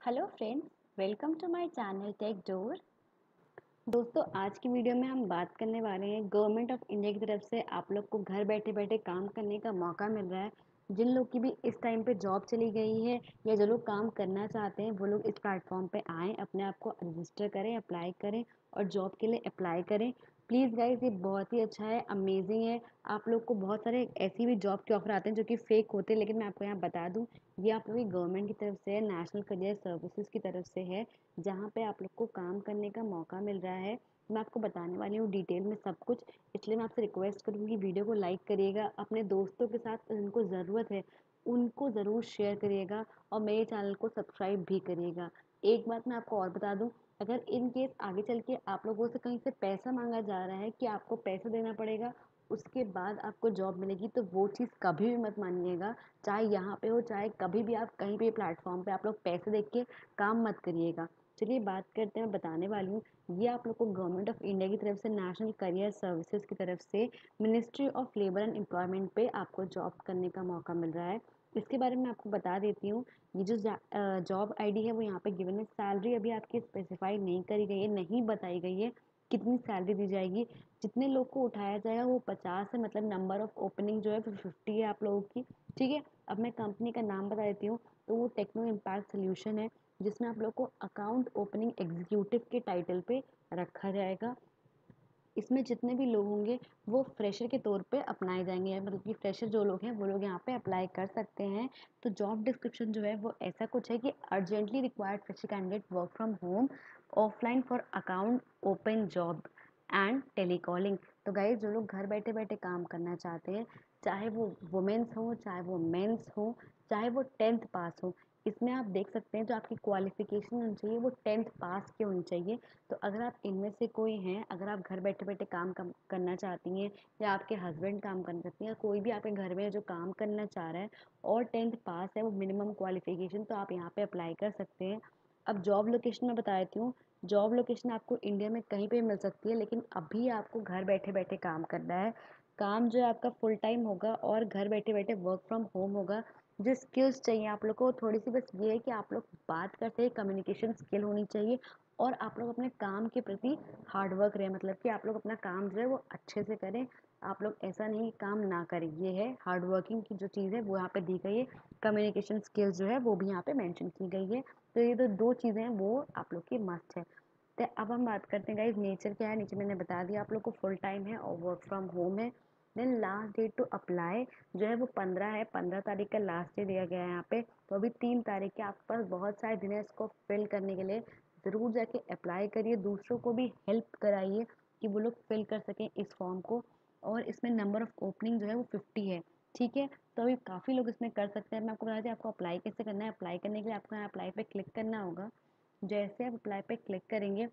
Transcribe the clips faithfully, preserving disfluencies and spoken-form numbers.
Hello friends, welcome to my channel tech door. दोस्तों, आज की वीडियो में हम बात करने वाले हैं गवर्नमेंट ऑफ इंडिया की तरफ से आप लोग को घर बैठे बैठे काम करने का मौका मिल रहा है। जिन लोग की भी इस टाइम पे जॉब चली गई है या जो लोग काम करना चाहते हैं वो लोग इस प्लेटफॉर्म पे आएँ, अपने आप को रजिस्टर करें, अप्लाई करें और जॉब के लिए अप्लाई करें। प्लीज़ गाइस, ये बहुत ही अच्छा है, अमेजिंग है। आप लोग को बहुत सारे ऐसी भी जॉब के ऑफर आते हैं जो कि फेक होते हैं, लेकिन मैं आपको यहाँ बता दूँ, ये आप लोग की गवर्नमेंट की तरफ से है, नेशनल करियर सर्विसेज की तरफ से है, जहाँ पे आप लोग को काम करने का मौका मिल रहा है। मैं आपको बताने वाली हूँ डिटेल में सब कुछ, इसलिए मैं आपसे रिक्वेस्ट करूँगी वीडियो को लाइक करिएगा, अपने दोस्तों के साथ जिनको ज़रूरत है उनको ज़रूर शेयर करिएगा और मेरे चैनल को सब्सक्राइब भी करिएगा। एक बात मैं आपको और बता दूँ, अगर इन केस आगे चल के आप लोगों से कहीं से पैसा मांगा जा रहा है कि आपको पैसा देना पड़ेगा उसके बाद आपको जॉब मिलेगी, तो वो चीज़ कभी भी मत मानिएगा। चाहे यहाँ पे हो चाहे कभी भी, आप कहीं भी प्लेटफॉर्म पे आप लोग पैसे देख के काम मत करिएगा। चलिए बात करते हैं, मैं बताने वाली हूँ। ये आप लोग को गवर्नमेंट ऑफ इंडिया की तरफ से नेशनल करियर सर्विसेज की तरफ से ministry of labour and employment पे आपको जॉब करने का मौका मिल रहा है। इसके बारे में आपको बता देती हूँ। ये जो जॉब आईडी है वो यहाँ पे गिवन है। सैलरी अभी आपकी स्पेसिफाई नहीं करी गई है, नहीं बताई गई है कितनी सैलरी दी जाएगी। जितने लोग को उठाया जाएगा वो पचास है, मतलब नंबर ऑफ ओपनिंग जो है वो फिफ्टी है आप लोगों की। ठीक है, अब मैं कंपनी का नाम बता देती हूँ। तो वो टेक्नो इम्पैक्ट सोल्यूशन है, जिसमें आप लोग को अकाउंट ओपनिंग एग्जीक्यूटिव के टाइटल पे रखा जाएगा। इसमें जितने भी लोग होंगे वो फ्रेशर के तौर पे अपनाए जाएंगे, मतलब कि फ्रेशर जो लोग हैं वो लोग यहाँ पे अप्लाई कर सकते हैं। तो जॉब डिस्क्रिप्शन जो है वो ऐसा कुछ है कि urgently required fresher candidate work from home offline for account open job and telecalling. तो गाइज, जो लोग घर बैठे बैठे काम करना चाहते हैं, चाहे वो वुमेन्स हो चाहे वो मेंस हो चाहे वो टेंथ पास हो, इसमें आप देख सकते हैं जो आपकी क्वालिफिकेशन होनी चाहिए वो टेंथ पास की होनी चाहिए। तो अगर आप इनमें से कोई हैं, अगर आप घर बैठे बैठे काम कम करना चाहती हैं या आपके हस्बैंड काम करना चाहती हैं या कोई भी आपके घर में जो काम करना चाह रहा है और टेंथ पास है वो मिनिमम क्वालिफिकेशन, तो आप यहाँ पे अप्लाई कर सकते हैं। अब जॉब लोकेशन में बता देती हूँ। जॉब लोकेशन आपको इंडिया में कहीं पे मिल सकती है, लेकिन अभी आपको घर बैठे बैठे काम करना है। काम जो है आपका फुल टाइम होगा और घर बैठे बैठे वर्क फ्रॉम होम होगा। जो स्किल्स चाहिए आप लोग को थोड़ी सी बस ये है कि आप लोग बात करते हैं, कम्युनिकेशन स्किल होनी चाहिए और आप लोग अपने काम के प्रति हार्ड वर्क रहे, मतलब कि आप लोग अपना काम जो है वो अच्छे से करें। आप लोग ऐसा नहीं कि काम ना करें, ये है हार्ड वर्किंग की जो चीज़ है वो यहाँ पे दी गई है। कम्युनिकेशन स्किल्स जो है वो भी यहाँ पे मेंशन की गई है। तो ये तो दो चीज़ें हैं वो आप लोग की मस्ट है। तो अब हम बात करते हैं गाइस नेचर क्या है। नीचे मैंने बता दिया आप लोग को, फुल टाइम है और वर्क फ्रॉम होम है। Then last date to apply जो है वो पंद्रह है, पंद्रह तारीख का लास्ट डे दिया गया है यहाँ पे। तो अभी तीन तारीख के आपके पास बहुत सारे दिन है इसको फिल करने के लिए। ज़रूर जाके अप्लाई करिए, दूसरों को भी हेल्प कराइए कि वो लोग फिल कर सकें इस फॉर्म को। और इसमें नंबर ऑफ ओपनिंग जो है वो फिफ्टी है। ठीक है, तो अभी काफ़ी लोग इसमें कर सकते हैं। मैं आपको बता दी आपको अप्लाई कैसे करना है। अप्लाई करने के लिए आपको यहाँ अप्लाई पे क्लिक करना होगा। जैसे आप अप्लाई पे क्लिक करेंगे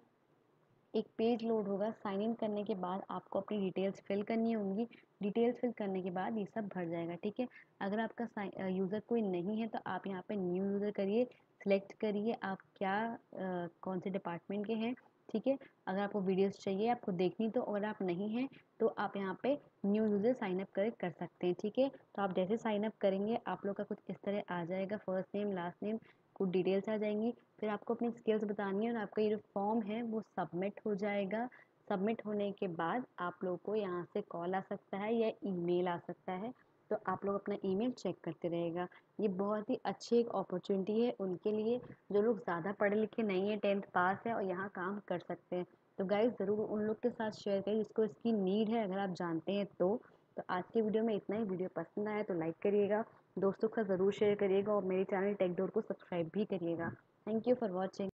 एक पेज लोड होगा। साइन इन करने के बाद आपको अपनी डिटेल्स फिल करनी होंगी। डिटेल्स फिल करने के बाद ये सब भर जाएगा। ठीक है, अगर आपका यूज़र कोई नहीं है तो आप यहाँ पे न्यू यूज़र करिए, सिलेक्ट करिए आप क्या अ, कौन से डिपार्टमेंट के हैं। ठीक है, अगर आपको वीडियोस चाहिए आपको देखनी तो, और आप नहीं हैं तो आप यहाँ पे न्यू यूज़र साइन अप कर कर सकते हैं। ठीक है, तो आप जैसे साइन अप करेंगे आप लोग का कुछ इस तरह आ जाएगा, फर्स्ट नेम लास्ट नेम कुछ डिटेल्स आ जाएंगी। फिर आपको अपनी स्किल्स बतानी है और आपका ये जो फॉर्म है वो सबमिट हो जाएगा। सबमिट होने के बाद आप लोगों को यहाँ से कॉल आ सकता है या ईमेल आ सकता है, तो आप लोग अपना ईमेल चेक करते रहेगा। ये बहुत ही अच्छी एक अपॉर्चुनिटी है उनके लिए जो लोग ज़्यादा पढ़े लिखे नहीं है, टेंथ पास है और यहाँ काम कर सकते हैं। तो गाइज ज़रूर उन लोग के साथ शेयर करिए जिसको इसकी नीड है, अगर आप जानते हैं तो। तो आज की वीडियो में इतना ही। वीडियो पसंद आया तो लाइक करिएगा, दोस्तों का ज़रूर शेयर करिएगा और मेरे चैनल टेक डोर को सब्सक्राइब भी करिएगा। Thank you for watching.